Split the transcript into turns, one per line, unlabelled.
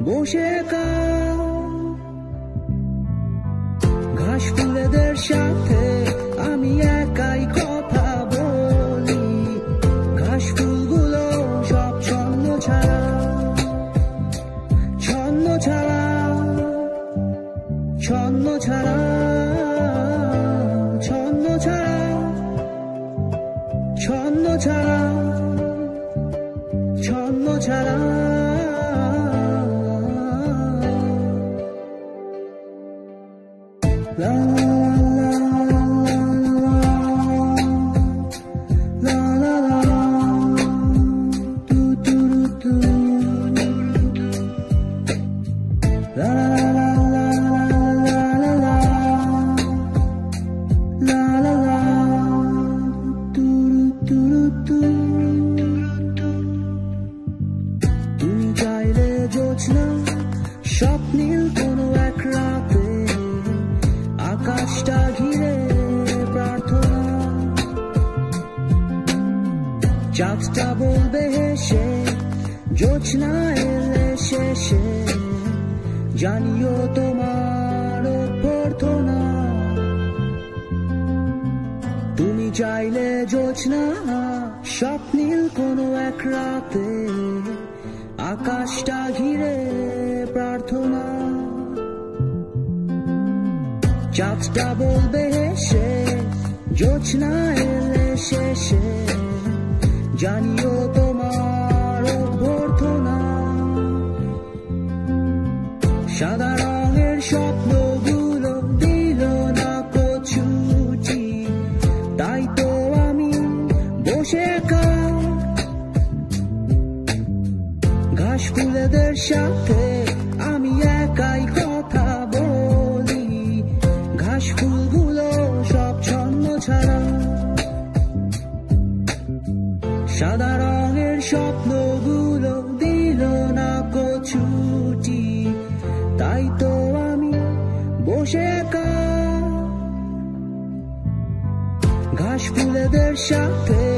বসে একা ঘাস ফুলেদের সাথে আমি একাই কথা বলি। ঘাস ফুলগুলো সব ছন্ন ছাড়া, ছন্ন ছাড়া, ছন্ন ছাড়া, ছন্ন ছাড়া, ছন্ন ছাড়া, ছন্ন ছাড়া। La la la la la la, do do do do, la la la la la la, la la la, do do do do. তুমি চাইলে জোছনা স্বপ্নীল কোনো এক রাতে আকাশটা ঘিরে প্রার্থনা, চাঁদটা বলবে হেসে জোছনা এলে শেষে জানিও তোমার অভ্যর্থনা। তুমি চাইলে জোছনা স্বপ্নীল কোনো এক রাতে আকাশটা ঘিরে প্রার্থনা, চাঁদটা বলবে হেসে জোছনা এলে শেষে জানিও তোমার অভ্যর্থনা। সাদা রঙের স্বপ্নগুলো দিল না কছুটি, তাই তো আমি বসে একা ঘাস ফুলেদের সাথে আমি একাই কথা বলি। ঘাস ফুলগুলো সব ছন্ন ছাড়া, সাদা রঙের স্বপ্নগুলো দিল না কছুটি, তাই তো আমি বসে একা ঘাস ফুলেদের সাথে